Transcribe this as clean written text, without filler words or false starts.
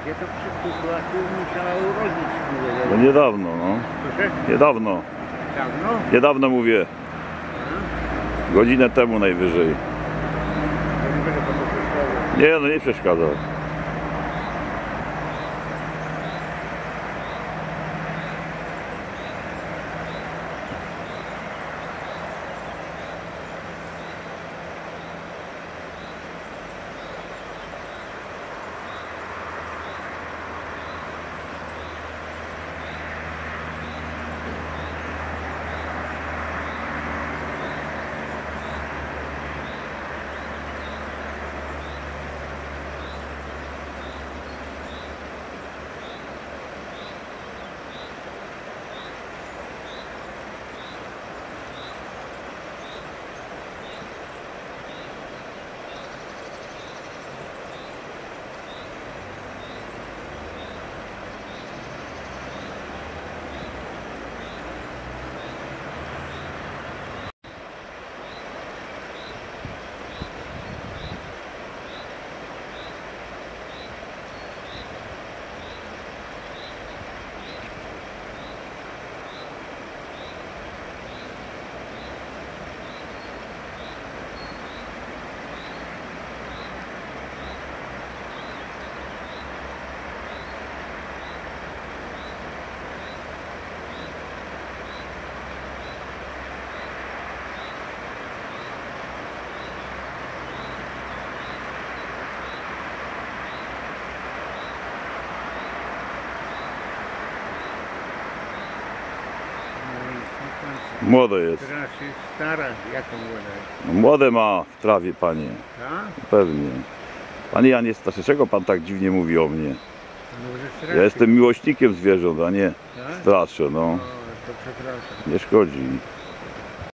się to przykuła, tu musiała urodzić, kurde. No niedawno, no. Proszę? Niedawno. Dawno? Niedawno mówię. Godzinę temu najwyżej. Ja nie będę panu przeszkadzał. Nie, no nie przeszkadzał. Młode jest. Teraz jest stara, jaką młoda. No, młode ma w trawie, panie. Tak? Pewnie. Panie Janie, dlaczego pan tak dziwnie mówi o mnie? No może straszy. Ja jestem miłośnikiem zwierząt, a nie Tak? straszę, no. O, to przepraszam. Nie szkodzi.